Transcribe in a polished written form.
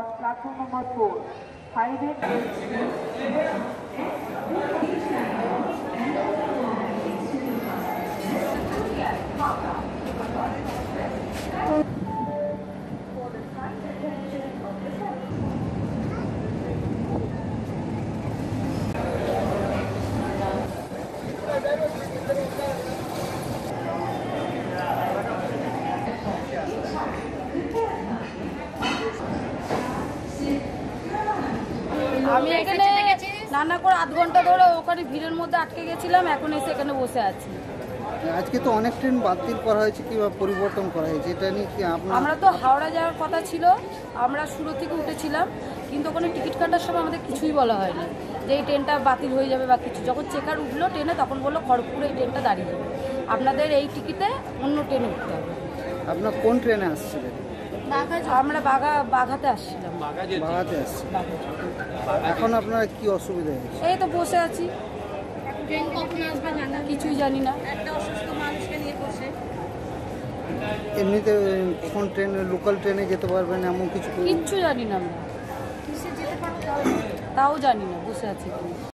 on platform number 4. 5 and 8. আমি এখানে রান্না করে 8 ঘন্টা ধরে ওখানে ভিড়ের মধ্যে আটকে গেছিলাম, এখন এসে এখানে বসে আছি। আজকে তো অনেক ট্রেন বাতিল করা হয়েছে কিংবা পরিবর্তন করা হয়েছে, এটা নিয়ে কি আমরা তো হাওড়া যাওয়ার কথা ছিল, আমরা সুরত থেকে উঠেছিলাম, কিন্তু ওখানে টিকিট কাটার সময় আমাদের কিছুই বলা হয়নি যে এই ট্রেনটা বাতিল হয়ে যাবে বা কিছু। যখন চেকার উঠলো ট্রেনে তখন বললো খড়গপুরে এই ট্রেনটা দাঁড়িয়ে যাবে, আপনাদের এই টিকিটে অন্য ট্রেনে উঠতে হবে। আপনার কোন ট্রেনে আসছিলেন? আমরা বাঘাতে আসছিলাম। বাঘাতে আসছি। এখন আপনারা কি অসুবিধা হয়েছে? এই তো বসে আছি, ট্রেন কখন আসবে জানা কিছুই জানি না। একটা অসুস্থ মানুষকে নিয়ে বসে। এমনিতে কোন ট্রেনে, লোকাল ট্রেনে যেতে পারবেন এমন কিছু? কিচ্ছু জানি না আমরা, কিসে যেতে পারবো তাও জানি না, বসে আছি।